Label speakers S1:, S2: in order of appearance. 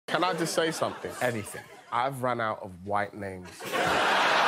S1: Can I just say something?
S2: Anything.
S1: I've run out of white names.